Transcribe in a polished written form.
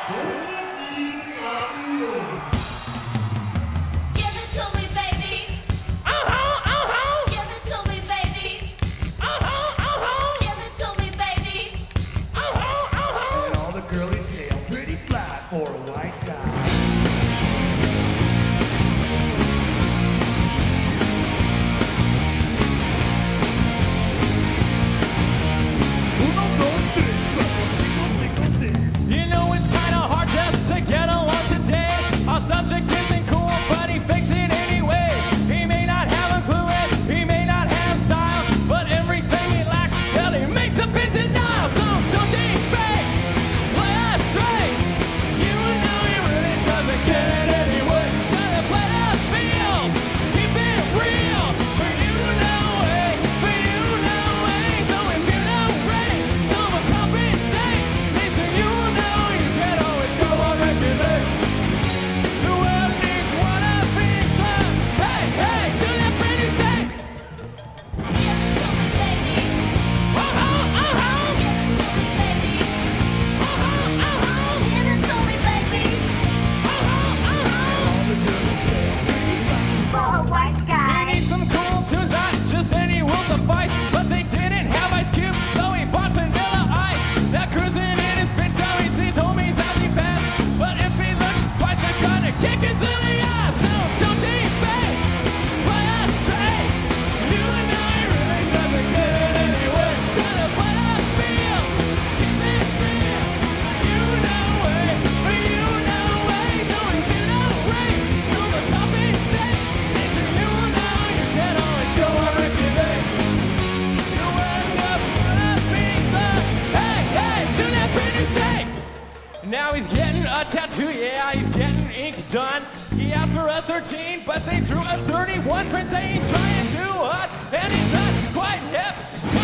Now he's getting a tattoo, yeah, he's getting ink done. He asked for a 13, but they drew a 31. Prince saying he's trying too hard, and he's not quite hip.